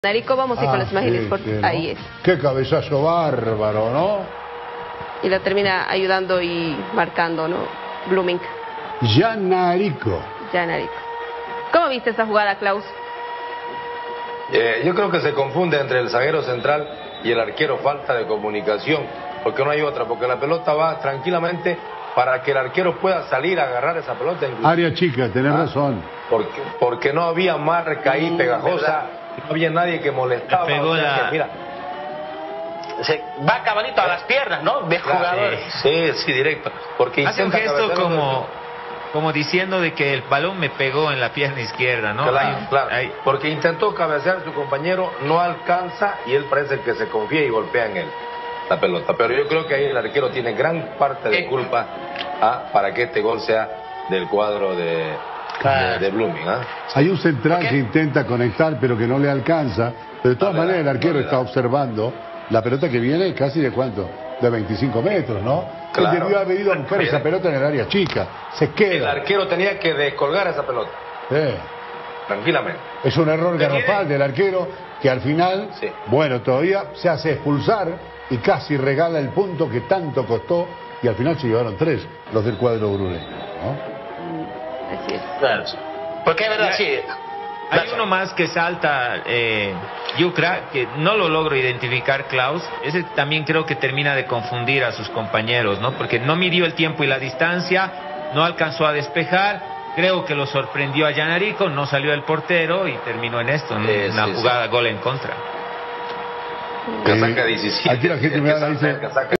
Narico, vamos a ir con las imágenes, ¿no? ahí es. Qué cabezazo bárbaro, ¿no? Y la termina ayudando y marcando, ¿no? Blooming. Jan Narico. ¿Cómo viste esa jugada, Klaus? Yo creo que se confunde entre el zaguero central y el arquero, falta de comunicación, porque no hay otra, porque la pelota va tranquilamente para que el arquero pueda salir a agarrar esa pelota. Área chica, tenés razón. Porque no había marca ahí pegajosa, no había nadie que molestaba. Pegó mira, se va cabalito a las piernas, ¿no? De jugador. Sí, directo. Porque hace un gesto como diciendo de que el balón me pegó en la pierna izquierda, ¿no? Claro. Porque intentó cabecear a su compañero, no alcanza y él parece que se confía y golpea en él la pelota. Pero yo creo que ahí el arquero tiene gran parte de culpa para que este gol sea del cuadro de Blooming. Hay un central que intenta conectar pero que no le alcanza. Pero de todas maneras el arquero está observando la pelota que viene casi de ¿cuánto? De 25 metros, ¿no? Claro. Él debió haber ido a buscar esa pelota en el área chica. Se queda. El arquero tenía que descolgar esa pelota. Tranquilamente. Es un error garrafal del arquero que al final, bueno, todavía se hace expulsar y casi regala el punto que tanto costó y al final se llevaron 3 los del cuadro bruneño, ¿no? Así es. Claro. Porque es verdad, sí. Hay uno más que salta, Yucra, que no lo logro identificar, Klaus. Ese también creo que termina de confundir a sus compañeros, ¿no? Porque no midió el tiempo y la distancia, no alcanzó a despejar. Creo que lo sorprendió a Jan Narico, no salió el portero y terminó en esto, una jugada gol en contra. Casaca 17. Aquí la gente me dice...